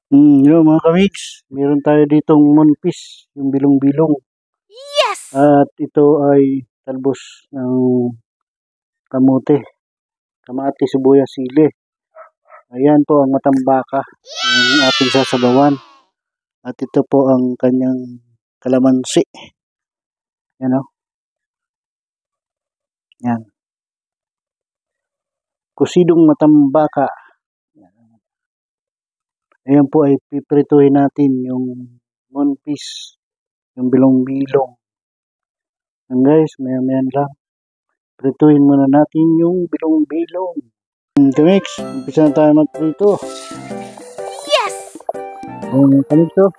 Mga kamigs, meron tayo ditong monpis, yung bilong-bilong. Yes! At ito ay talbos ng kamote, kamati, sibuyas, sili. Ayan po ang matambaka, yung ating sasabawan. At ito po ang kanyang kalamansi. Yan o. Yan. Kusidong matambaka. Ayan po ay piprituhin natin yung monpis, yung bilong-bilong. Yan guys, maya-maya lang. Prituhin muna natin yung bilong-bilong. Kamiks, umpisa na tayo magprito. Yes! Kamiks to.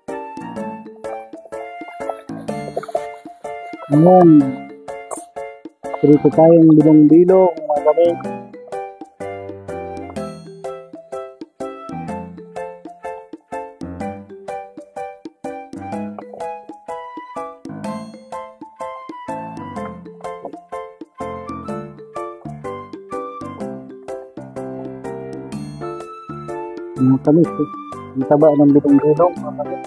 Ayan. Prito tayong bilong-bilong, mga kamiks. Mga kamiks, ang taba ng bilong-bilong, mga kamiks.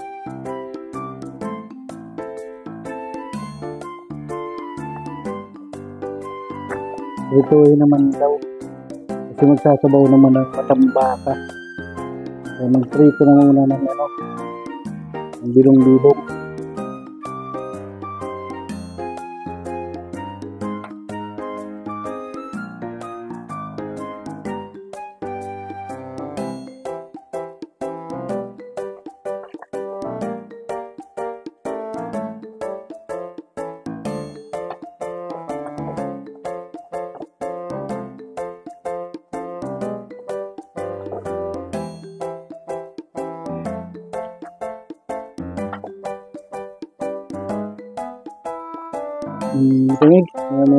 Prituhin naman daw. Kasi magsasabaw naman ng matambaka. Kaya magprito na muna ng ng bilong-bilong. Kamiks,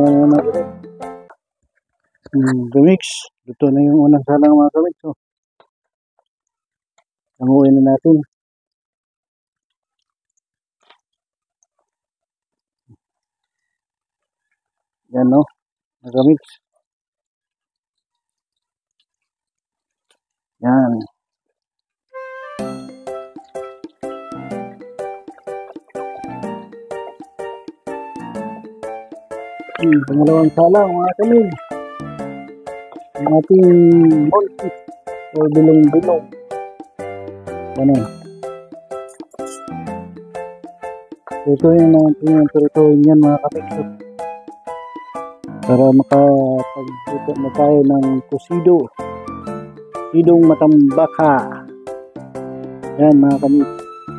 kamiks, luto na yung unang salang mga kamiks. Oh. Hanguin na natin. Yan o, mga kamiks. Yan. Pangalawang salang mga kamiks. Yung ating monpis o bilong-bilong. Ganun. Tutuin natin yung tutuin yan mga kamiks. Para makapagluto na tayo ng kusido. Kusidong matambaka. Yan mga kamiks.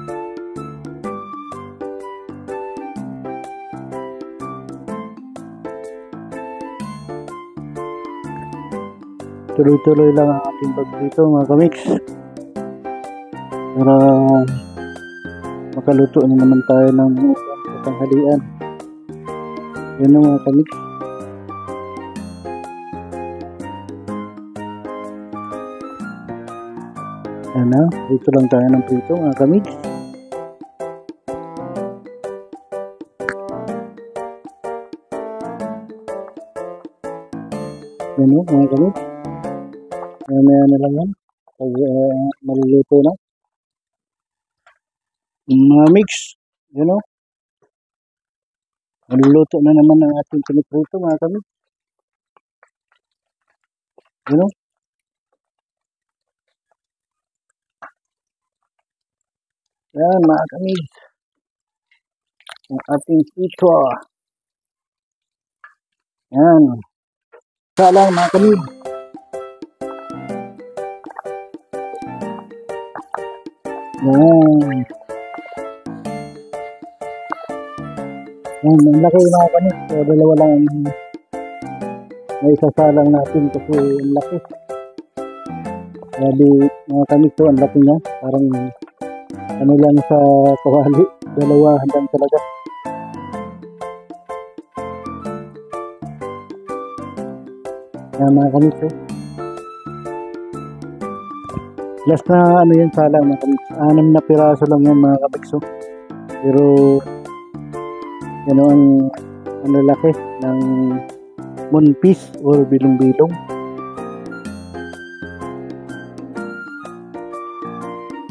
Tuloy-tuloy lang ang ating pagprito mga kamiks. Para makaluto na naman tayo ng tanghalian. Yan na mga kamiks. Yan na, prito lang tayo ng prito mga kamiks. Yan o mga kamiks. Maya na lang yan. Pag maluluto na. Mga mix. Yan o. Maluluto na naman ang ating piniprito mga kamiks. Yan o. Yan mga kamiks. Ang ating prito. Yan. Salang mga kamiks. Yan. Yan, ang laki mga kamiks. So, dalawa lang may isasalang natin kasi ang laki. Grabe mga kamiks, ang laki niya. Parang ano lang sa kawali. Dalawa hanggang talaga. Yan mga kamiks. Last na ano yan salang mga kamiks. 6 na piraso lang yan mga kamiks. Pero yan ang lalaki ng monpis or bilong-bilong.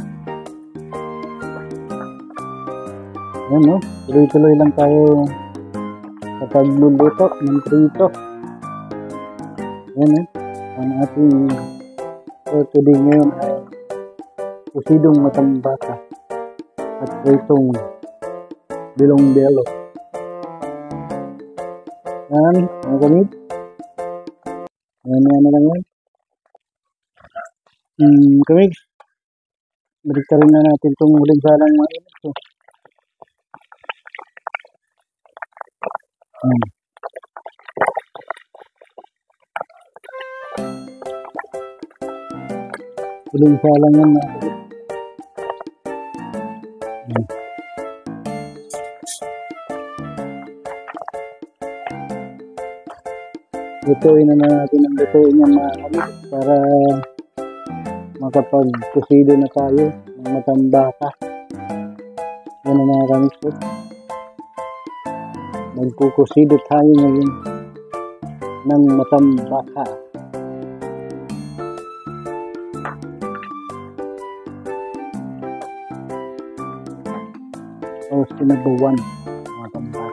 Yan, no? Tuloy-tuloy lang tayo sa pagluluto ng prito. Yan, no? Ang ating today ngayon ay pusidong matambaka at pritong bilong-belo. Yan, mga kamit. Yan na lang yan. Kamit. Balik rin na natin itong huling salang mga ito. Huling salang yan mga kamit. Lutuin na natin ang lutuin yan mga kamit para makapag-kusido na tayo ng matambaka. Yan na mga kamit po. Magkukusido tayo ngayon ng matambaka. O sinabawan mga tambaka.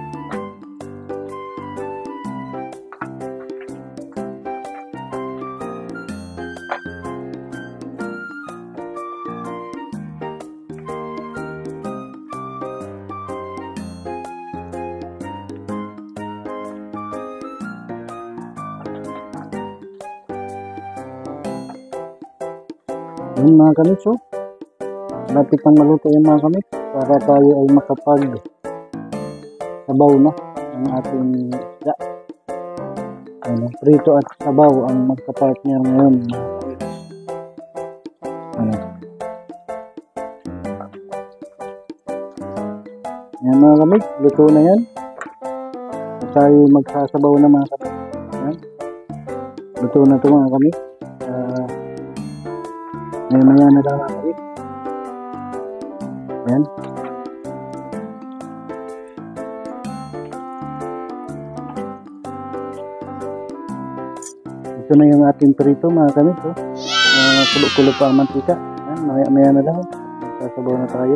Yun mga kamit, so lapit ng maluto yung mga kamit para tayo ay makapag sabaw na ang ating isda. Ano, prito at sabaw ang magka-partner ngayon mga kamit. Ano. Yan mga kamit, luto na yan. At tayo magsasabaw na mga kamit. Yan. Luto na ito mga kamit. Maya na lang ako. Ayan. Ito na yung ating prito mga kamit. Kulo-kulo pa ang mantika. Ayan. Maya na lang. Magsasabaw na tayo.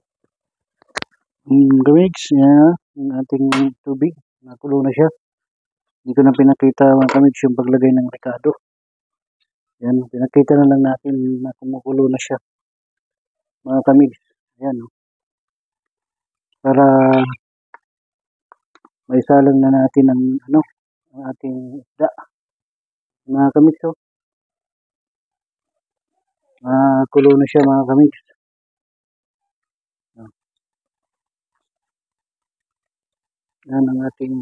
Gamigs. Yan. Yung ating tubig. Nakulo na siya. Hindi ko na pinakita mga kamit yung paglagay ng rekado. Yan, pinakita na lang natin na kumukulo na siya. Mga kamig. Ayan. Para may salang na natin ang ating isda. Mga kamig. So, kulo na siya mga kamig. Yan ang ating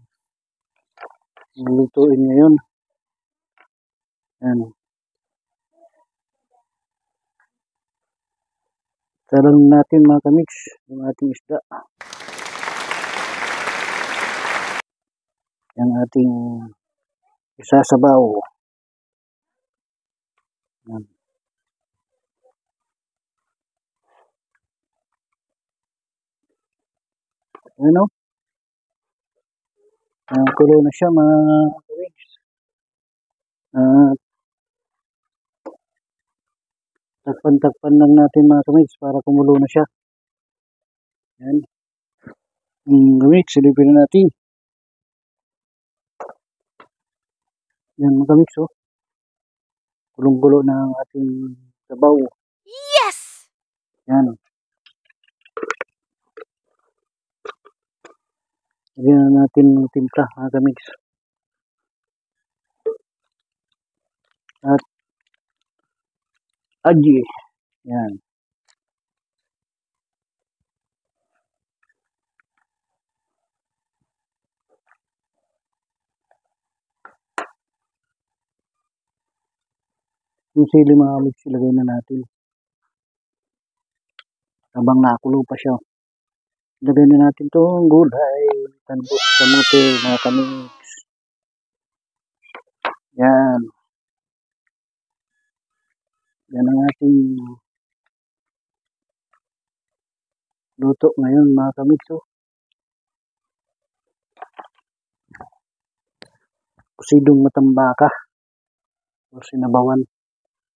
lutuin ngayon. Yan. Salang natin mga kamix yung ating isda. Yung ating isasabaw. Yan. Ano? Kulo na siya mga kamix. Takpan lang natin mga kamix para kumulo na siya. Yan. Kamix, silipin na natin. Yan mga kamix, oh. Kulong-kulo na ang ating sabaw. Yes! Yan. Lagyan na natin ng timpla mga kamix. At aji. Yan. Yung sili mga kamix, ilagay na natin. Habang nakulo pa siya. Ilagay na natin itong gulay. Talbos, kamote, mga kamix. Yan. Yan ang ating luto ngayon mga kamix. Pusidong matambaka. O sinabawan.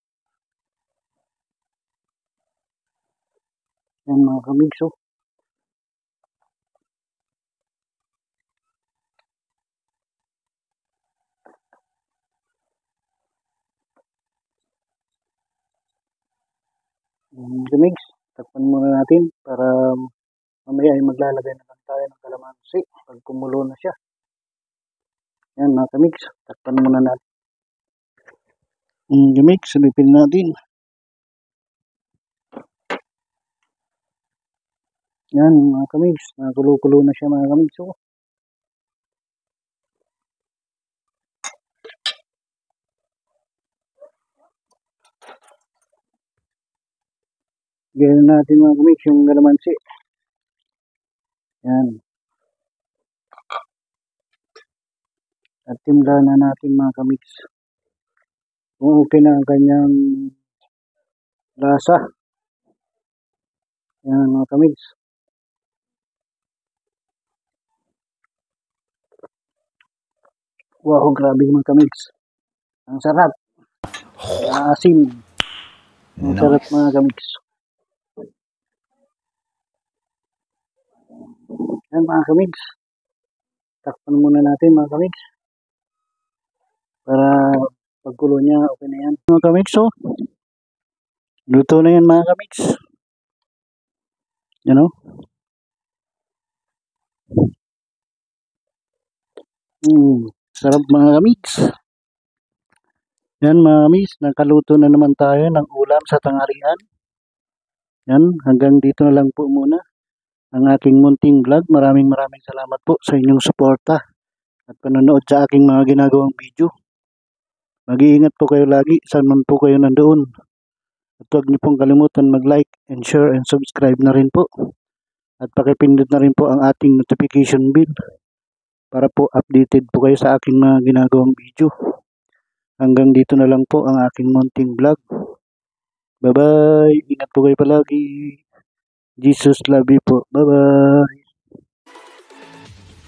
Yan mga kamix. Mix. Takpan muna natin para mamaya ay maglalagay na lang tayo ng kalamansi pag kumulo na siya. Yan mga kamix, takpan muna natin. Mix, sabipin natin. Yan mga kamix, nakulo-kulo na siya mga kamix. Oh. Ganyan natin mga kamix yung kalamansi. Yan. At timla na natin mga kamix. Kung okay na ang kanyang lasa. Yan mga kamix. Wow, grabe mga kamix. Ang sarap. Asim. Ang sarap mga kamix. Yan mga kamix. Takpan muna natin mga kamix. Para pagkulo niya, okay na yan. Mga kamix, oh. Luto na yan mga kamix. Yan o. Sarap mga kamix. Yan mga kamix, nakaluto na naman tayo ng ulam sa tanghalian. Yan, hanggang dito na lang po muna ang aking munting vlog. Maraming salamat po sa inyong suporta at panonood sa aking mga ginagawang video. Mag-iingat po kayo lagi, saan man po kayo nandoon. At huwag niyo pong kalimutan mag-like and share and subscribe na rin po. At pakipindot na rin po ang ating notification bell para po updated po kayo sa aking mga ginagawang video. Hanggang dito na lang po ang aking munting vlog. Bye-bye! Ingat po kayo palagi. Jesus love you po. Bye-bye!